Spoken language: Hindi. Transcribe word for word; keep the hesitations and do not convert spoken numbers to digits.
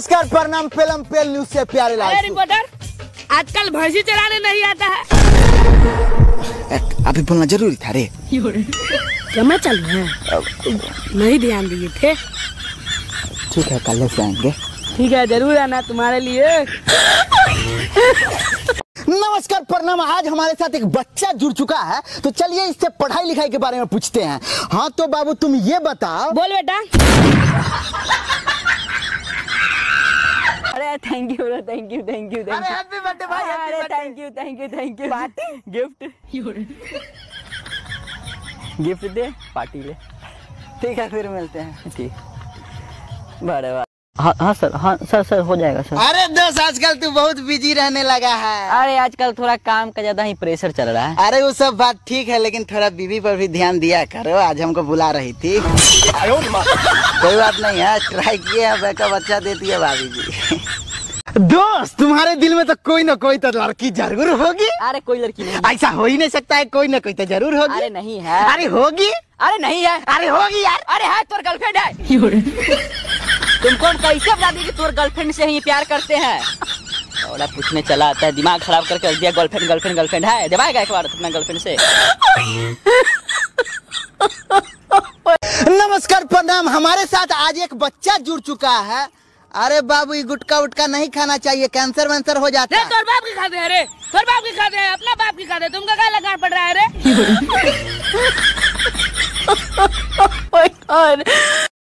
नमस्कार, प्रणाम। पेलम पेल न्यूज से प्यारे लाल। अरे रिपोर्टर, आजकल भैंसी चराने नहीं आता है। अभी बोलना जरूरी था रे। क्या चल रहा है? नहीं ध्यान दिए थे। ठीक है, कल से आएंगे। ठीक है, जरूर आना तुम्हारे लिए। नमस्कार, प्रणाम। आज हमारे साथ एक बच्चा जुड़ चुका है, तो चलिए इससे पढ़ाई लिखाई के बारे में पूछते हैं। हाँ तो बाबू, तुम ये बताओ। बोल बेटा। अरे thank you thank you thank you अरे हैप्पी बर्थडे भाई। अरे thank you thank you thank you gift gift दे, पार्टी ले। ठीक है, फिर मिलते हैं। ठीक, बड़े बात। हाँ हाँ सर, हाँ सर सर हो जाएगा सर। अरे दोस्त, आजकल तू बहुत बिजी रहने लगा है। अरे आजकल थोड़ा काम का ज्यादा ही प्रेशर चल रहा है। अरे वो सब बात ठीक है, लेकिन थोड़ा बीवी पर भी ध्यान दिया करो। आज हमको बुला रही थी। कोई बात नहीं है, ट्राई किए हैं, बैकअप अच्छा देती है भाभी जी। दोस्त, तुम्हारे दिल में तो कोई ना कोई तो लड़की जरूर होगी। अरे कोई लड़की नहीं। ऐसा हो ही नहीं सकता है, कोई ना कोई तो जरूर होगी। अरे नहीं है। अरे होगी। अरे नहीं है। अरे होगी यार। अरे है, तोर गर्लफ्रेंड है। तुमको हम कैसे बता दी कि तोर गर्लफ्रेंड से ही प्यार करते हैं? थोड़ा पूछने चला आता है, दिमाग खराब करके रख दिया। गर्लफ्रेंड गर्लफ्रेंड गर्लफ्रेंड है, दिवाएगा एक बार अपना गर्लफ्रेंड से। नमस्कार, प्रणाम। हमारे साथ आज एक बच्चा जुड़ चुका है। अरे बाबू, ये गुटका उटका नहीं खाना चाहिए, कैंसर वैंसर हो जाता है। तोर बाप की खाते हैं रे, तोर बाप की खाते हैं, अपना बाप की खाते हैं। तुमका क्या लगा पड़ रहा है रे?